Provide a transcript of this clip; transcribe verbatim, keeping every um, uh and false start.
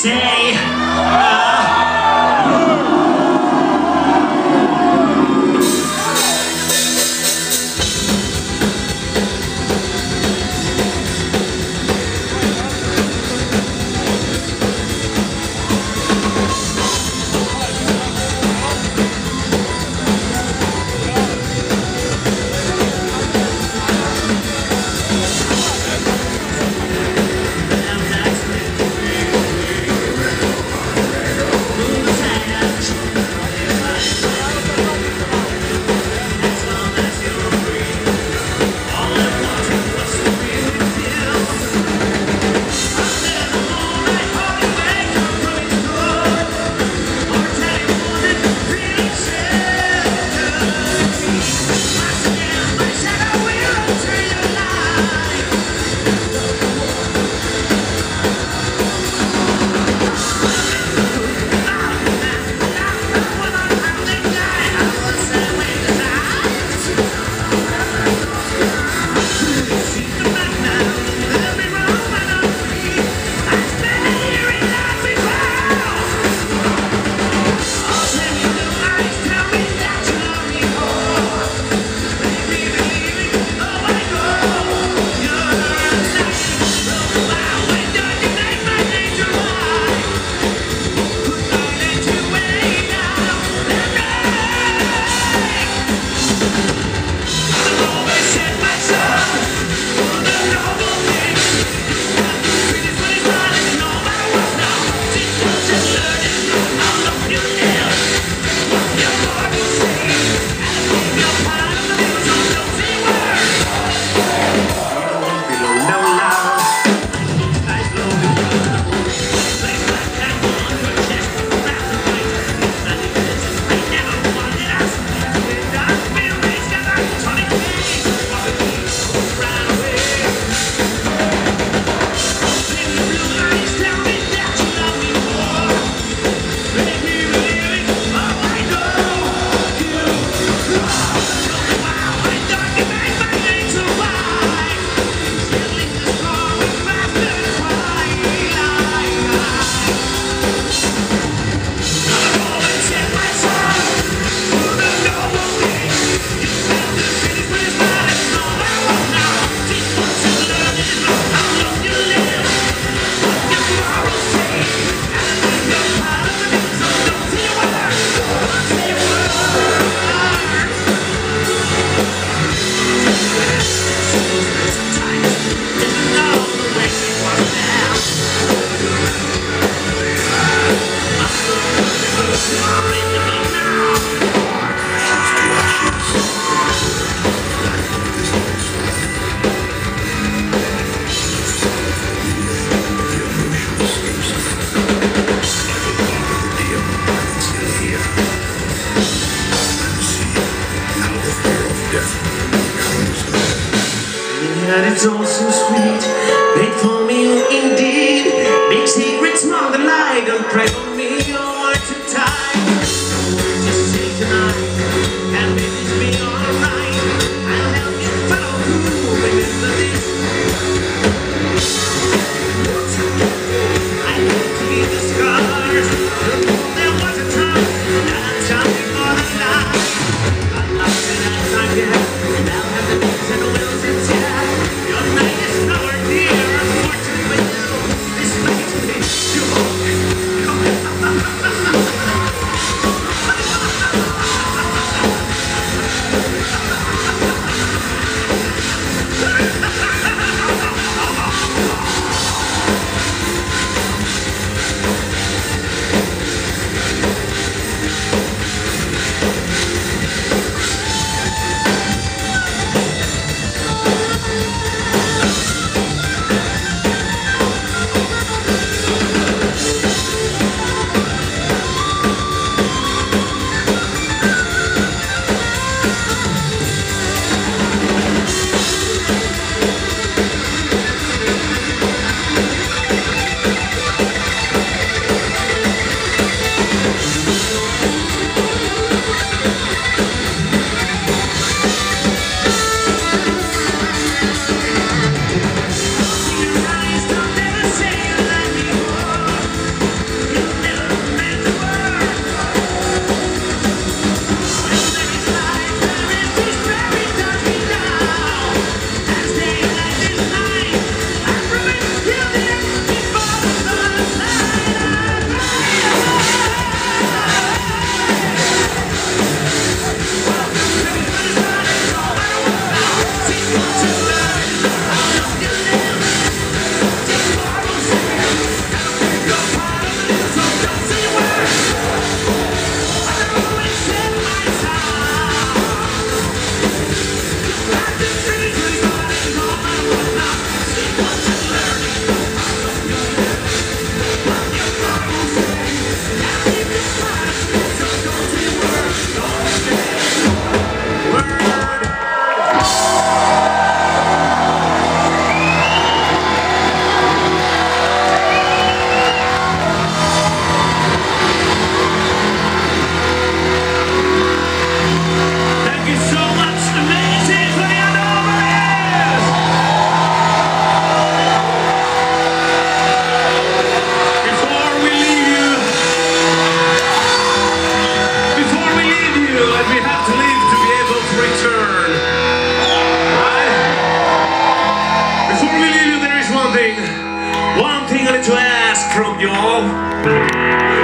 say. Uh, And it's all so sweet, made for me indeed. Big secrets more than light, don't pray for me, your heart too tight. No words to say tonight, and maybe it's be alright. I'll help you follow through, remember this. I can see the scars, there was a time, and I'm shouting for the light. I'm lost in that time, yeah, and I'll have the needs and the wills and yeah. Your night is nowhere near, unfortunately, this makes me Thank you.